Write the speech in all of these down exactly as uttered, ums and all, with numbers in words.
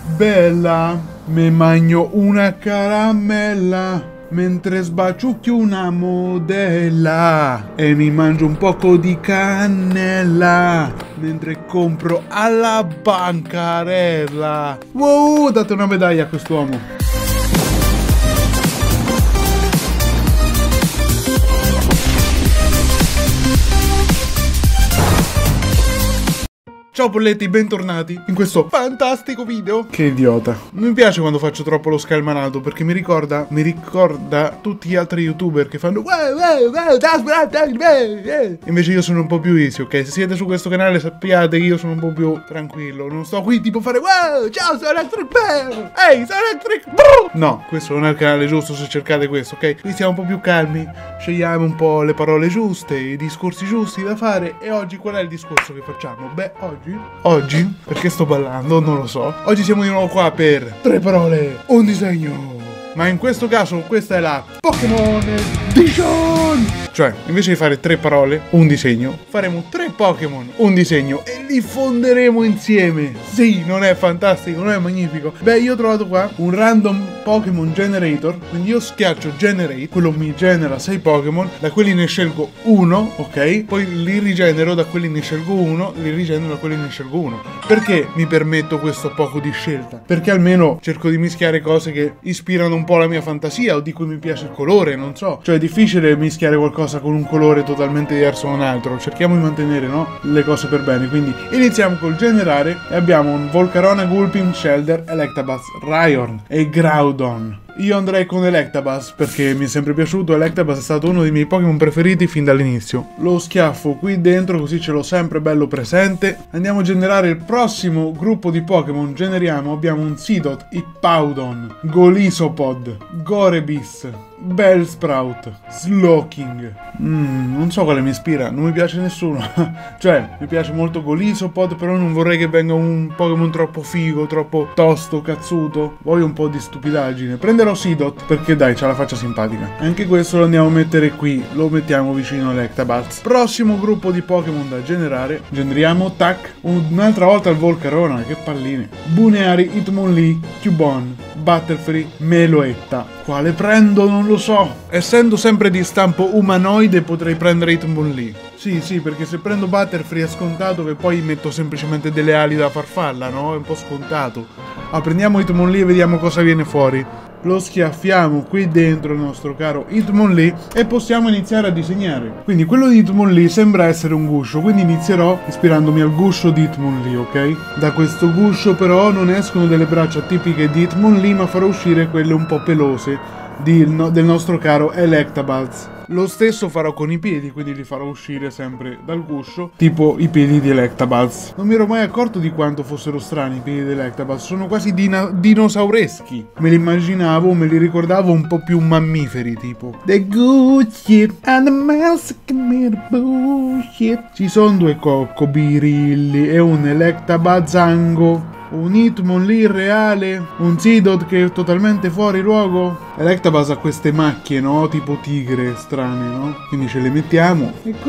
Bella, me magno una caramella mentre sbaciucchio una modella e mi mangio un poco di cannella mentre compro alla bancarella. Wow, date una medaglia a quest'uomo. Ciao polletti, bentornati in questo fantastico video. Che idiota. Non mi piace quando faccio troppo lo scalmanato perché mi ricorda, mi ricorda tutti gli altri youtuber che fanno wow, wow, wow, invece io sono un po' più easy, ok? Se siete su questo canale sappiate che io sono un po' più tranquillo. Non sto qui tipo a fare wow, ciao, sono Electric Bear. Ehi, sono Electric Bear. No, questo non è il canale giusto se cercate questo, ok? Qui siamo un po' più calmi, scegliamo un po' le parole giuste, i discorsi giusti da fare. E oggi qual è il discorso che facciamo? Beh, oggi Oggi, perché sto ballando, non lo so. Oggi siamo di nuovo qua per tre parole, un disegno. Ma in questo caso questa è la Pokémon Edition. Cioè, invece di fare tre parole, un disegno, faremo tre Pokémon, un disegno e li fonderemo insieme. Sì, non è fantastico, non è magnifico? Beh, io ho trovato qua un random Pokémon Generator. Quindi io schiaccio Generate, quello mi genera sei Pokémon. Da quelli ne scelgo uno, ok? Poi li rigenero, da quelli ne scelgo uno, li rigenero, da quelli ne scelgo uno. Perché mi permetto questo poco di scelta? Perché almeno cerco di mischiare cose che ispirano un po' la mia fantasia o di cui mi piace il colore, non so. Cioè è difficile mischiare qualcosa con un colore totalmente diverso da un altro. Cerchiamo di mantenere, no, le cose per bene. Quindi iniziamo col generare e abbiamo un Volcarona, Gulpin, Shellder, Electabuzz, Rhyhorn e Groudon. Io andrei con Electabuzz perché mi è sempre piaciuto. Electabuzz è stato uno dei miei Pokémon preferiti fin dall'inizio. Lo schiaffo qui dentro così ce l'ho sempre bello presente. Andiamo a generare il prossimo gruppo di Pokémon. Generiamo, abbiamo un Seedot, Hippowdon, Golisopod, Gorebyss, Bellsprout, Slowking. Mm, non so quale mi ispira, non mi piace nessuno. Cioè, mi piace molto Golisopod, però non vorrei che venga un Pokémon troppo figo, troppo tosto, cazzuto. Voglio un po' di stupidaggine. Prenderò Seedot perché dai, c'ha la faccia simpatica. Anche questo lo andiamo a mettere qui, lo mettiamo vicino all'Electabuzz. Prossimo gruppo di Pokémon da generare. Generiamo Tac, un'altra volta il Volcarona, che palline. Buneary, Hitmonlee, Cubone, Butterfree, Meloetta. Quale prendo? Non lo so. Essendo sempre di stampo umanoide potrei prendere Hitmonlee. Sì, sì, perché se prendo Butterfree è scontato che poi metto semplicemente delle ali da farfalla, no? È un po' scontato. Ah, prendiamo Hitmonlee e vediamo cosa viene fuori. Lo schiaffiamo qui dentro il nostro caro Hitmonlee e possiamo iniziare a disegnare. Quindi quello di Hitmonlee sembra essere un guscio, quindi inizierò ispirandomi al guscio di Hitmonlee, ok? Da questo guscio però non escono delle braccia tipiche di Hitmonlee, ma farò uscire quelle un po' pelose di, no, del nostro caro Electabuzz. Lo stesso farò con i piedi, quindi li farò uscire sempre dal guscio, tipo i piedi di Electabuzz. Non mi ero mai accorto di quanto fossero strani i piedi di Electabuzz, sono quasi dina dinosaureschi. Me li immaginavo, me li ricordavo un po' più mammiferi, tipo The good shit and the mouse commit bullshit. Ci sono due coccobirilli e un Electabuzzango. Un Hitmonlee reale, un Seedot che è totalmente fuori luogo. Electabuzz ha queste macchie, no? Tipo tigre strane, no? Quindi ce le mettiamo.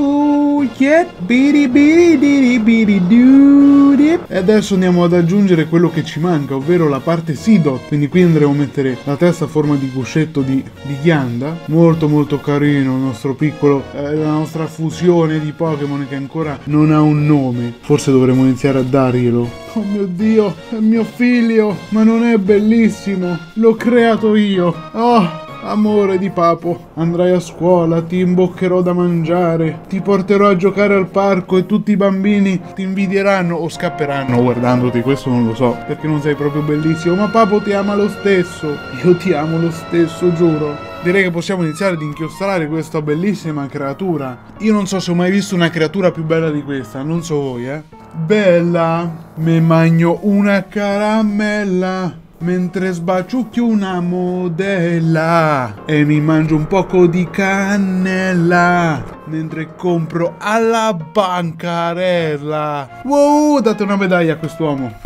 E adesso andiamo ad aggiungere quello che ci manca, ovvero la parte Seedot. Quindi qui andremo a mettere la testa a forma di guscetto di, di ghianda. Molto molto carino il nostro piccolo, eh, la nostra fusione di Pokémon che ancora non ha un nome. Forse dovremmo iniziare a darglielo. Oh mio Dio, è mio figlio, ma non è bellissimo? L'ho creato io. Oh, amore di papo, andrai a scuola, ti imboccherò da mangiare, ti porterò a giocare al parco e tutti i bambini ti invidieranno o scapperanno guardandoti, questo non lo so, perché non sei proprio bellissimo, ma papo ti ama lo stesso. Io ti amo lo stesso, giuro. Direi che possiamo iniziare ad inchiostrare questa bellissima creatura. Io non so se ho mai visto una creatura più bella di questa, non so voi, eh. Bella, me magno una caramella mentre sbaciucchio una modella e mi mangio un poco di cannella mentre compro alla bancarella. Wow, date una medaglia a quest'uomo.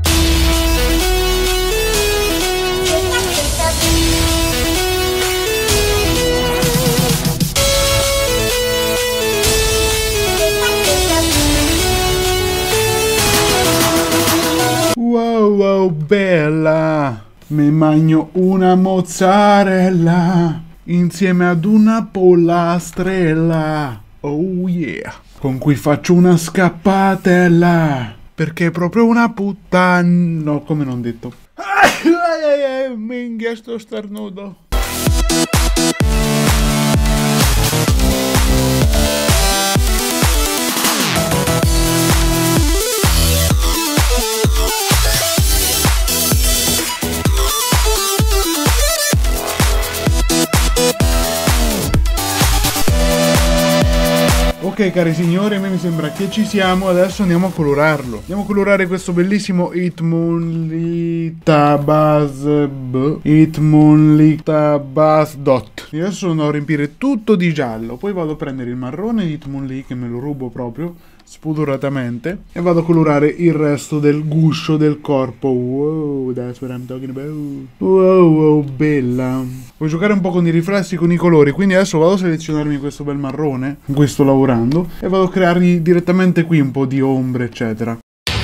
Wow, wow, bella. Mi mangio una mozzarella insieme ad una pollastrella. Oh yeah. Con cui faccio una scappatella. Perché è proprio una puttana. No, come non detto. Minchia, sto starnuto. Ok cari signori, a me mi sembra che ci siamo, adesso andiamo a colorarlo. Andiamo a colorare questo bellissimo Hitmonlee Hitmonlee Dot. Io adesso andrò a riempire tutto di giallo, poi vado a prendere il marrone di Hitmonlee che me lo rubo proprio spudoratamente e vado a colorare il resto del guscio del corpo. Wow, that's what I'm talking about. Wow, wow, bella. Vuoi giocare un po' con i riflessi, con i colori, quindi adesso vado a selezionarmi questo bel marrone con cui sto lavorando e vado a creargli direttamente qui un po' di ombre eccetera.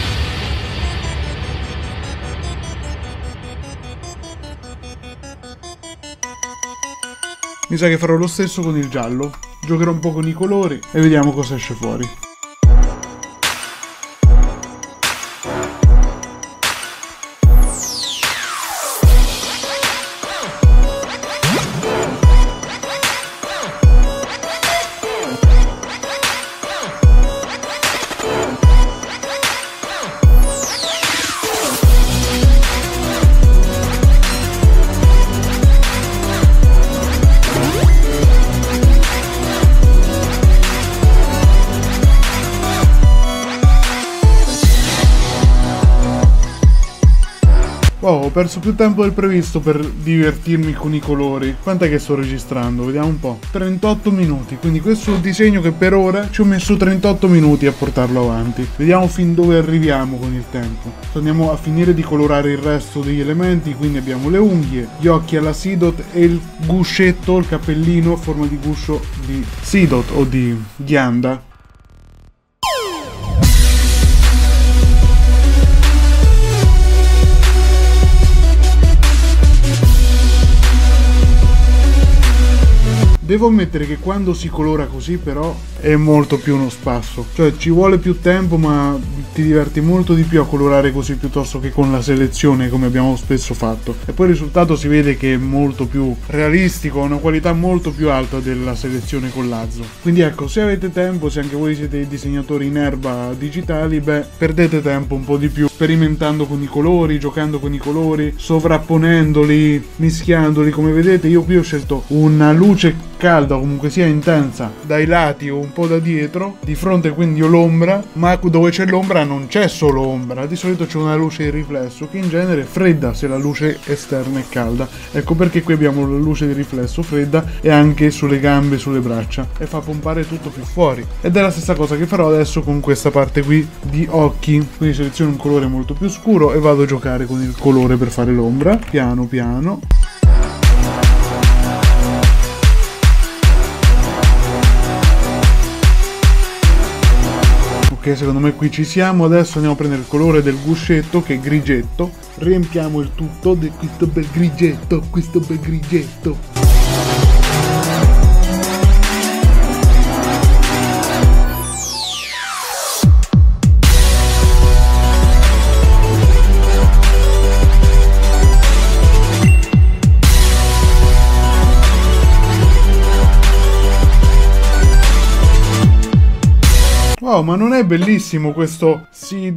Mi sa che farò lo stesso con il giallo, giocherò un po' con i colori e vediamo cosa esce fuori. Wow, ho perso più tempo del previsto per divertirmi con i colori. Quant'è che sto registrando? Vediamo un po'. trentotto minuti, quindi questo è un disegno che per ora ci ho messo trentotto minuti a portarlo avanti. Vediamo fin dove arriviamo con il tempo. Andiamo a finire di colorare il resto degli elementi, quindi abbiamo le unghie, gli occhi alla Seedot e il guscetto, il cappellino a forma di guscio di Seedot o di ghianda. Devo ammettere che quando si colora così però è molto più uno spasso, cioè ci vuole più tempo ma ti diverti molto di più a colorare così piuttosto che con la selezione come abbiamo spesso fatto, e poi il risultato si vede che è molto più realistico, ha una qualità molto più alta della selezione con l'Azzo. Quindi ecco, se avete tempo, se anche voi siete disegnatori in erba digitali, beh, perdete tempo un po' di più sperimentando con i colori, giocando con i colori, sovrapponendoli, mischiandoli. Come vedete io qui ho scelto una luce calda, comunque sia intensa, dai lati o un po' da dietro, di fronte quindi ho l'ombra, ma dove c'è l'ombra non c'è solo ombra, di solito c'è una luce di riflesso che in genere è fredda se la luce esterna è calda. Ecco perché qui abbiamo la luce di riflesso fredda e anche sulle gambe, sulle braccia, e fa pompare tutto più fuori. Ed è la stessa cosa che farò adesso con questa parte qui di occhi, quindi seleziono un colore molto più scuro e vado a giocare con il colore per fare l'ombra, piano piano. Ok, secondo me qui ci siamo. Adesso andiamo a prendere il colore del guscetto che è grigetto, riempiamo il tutto di questo bel grigetto, questo bel grigetto. Wow, ma non è bellissimo questo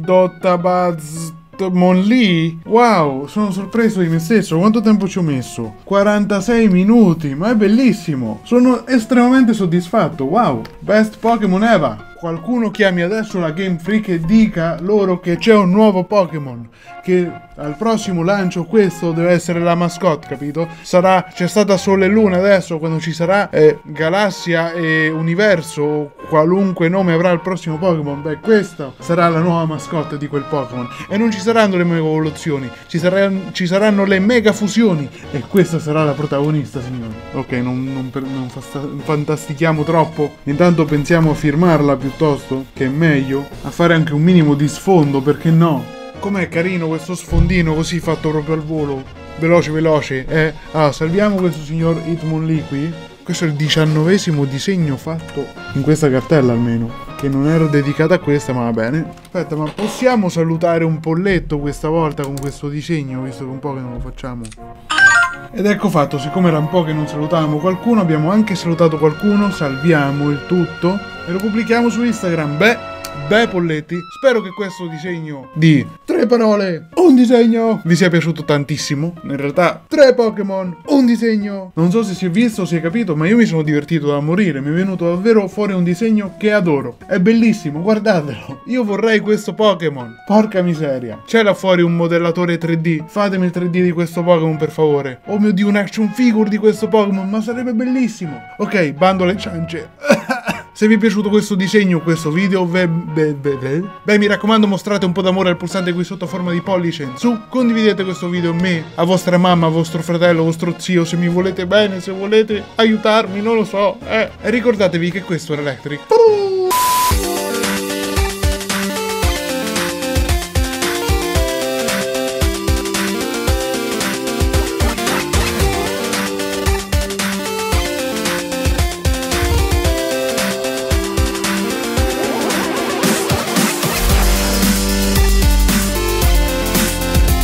Hitmonlee? Wow, sono sorpreso di me stesso. Quanto tempo ci ho messo? quarantasei minuti, ma è bellissimo. Sono estremamente soddisfatto. Wow, best Pokémon ever. Qualcuno chiami adesso la Game Freak e dica loro che c'è un nuovo Pokémon, che al prossimo lancio questo deve essere la mascotte, capito? Sarà, c'è stata Sole e Luna, adesso quando ci sarà eh, Galassia e Universo, qualunque nome avrà il prossimo Pokémon, beh questa sarà la nuova mascotte di quel Pokémon. E non ci saranno le mega evoluzioni, ci, saranno, ci saranno le mega fusioni, e questa sarà la protagonista, signori. Ok, non, non, per, non fantastichiamo troppo, intanto pensiamo a firmarla piuttosto, che è meglio, a fare anche un minimo di sfondo, perché no? Com'è carino questo sfondino così fatto proprio al volo. Veloce, veloce, eh. Ah, salviamo questo signor Hitmonlee qui. Questo è il diciannovesimo disegno fatto in questa cartella almeno, che non era dedicata a questa, ma va bene. Aspetta, ma possiamo salutare un polletto questa volta con questo disegno, visto che un po' che non lo facciamo? Ed ecco fatto, siccome era un po' che non salutavamo qualcuno, abbiamo anche salutato qualcuno, salviamo il tutto e lo pubblichiamo su Instagram. Beh... Beh polletti, spero che questo disegno di tre parole, un disegno, vi sia piaciuto tantissimo. In realtà tre Pokémon, un disegno. Non so se si è visto o si è capito, ma io mi sono divertito da morire. Mi è venuto davvero fuori un disegno che adoro. È bellissimo, guardatelo. Io vorrei questo Pokémon. Porca miseria. C'è là fuori un modellatore tre D. Fatemi il tre D di questo Pokémon per favore. Oh mio Dio, un action figure di questo Pokémon, ma sarebbe bellissimo. Ok, bando alle ciance. Se vi è piaciuto questo disegno, questo video, beh, beh, beh, beh, mi raccomando, mostrate un po' d'amore al pulsante qui sotto a forma di pollice in su, condividete questo video a me, a vostra mamma, a vostro fratello, a vostro zio, se mi volete bene, se volete aiutarmi, non lo so, eh. E ricordatevi che questo era Electric.